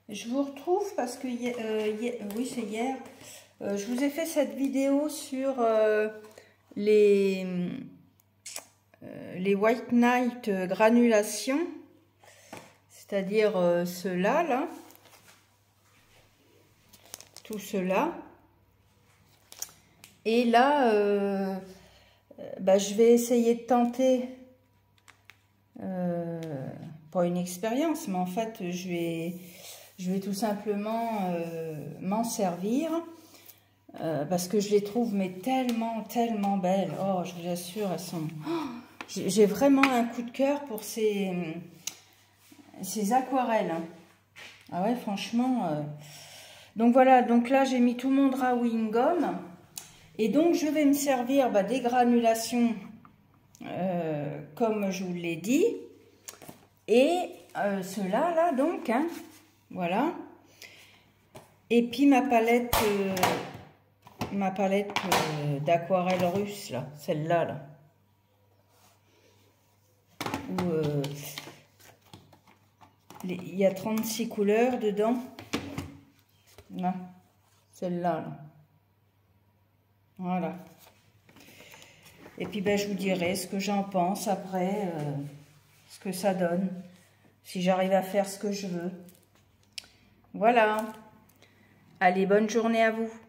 Je vous retrouve parce que oui, c'est hier. Je vous ai fait cette vidéo sur les White Night granulation, c'est-à-dire ceux-là, là, tout cela. Et là, je vais essayer de tenter, pas une expérience, mais en fait, je vais tout simplement m'en servir parce que je les trouve mais tellement belles. Oh, je vous assure, elles sont... Oh, j'ai vraiment un coup de cœur pour ces aquarelles. Ah ouais, franchement. Donc voilà, donc là j'ai mis tout mon drawing gomme et donc je vais me servir des granulations comme je vous l'ai dit. Et ceux-là, là, donc, hein, voilà. Et puis ma palette d'aquarelle russe, là, celle-là, là. Où il y a 36 couleurs dedans. Là, celle-là, là. Voilà. Et puis, je vous dirai ce que j'en pense après, ce que ça donne, si j'arrive à faire ce que je veux. Voilà. Allez, bonne journée à vous.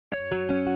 Thank you.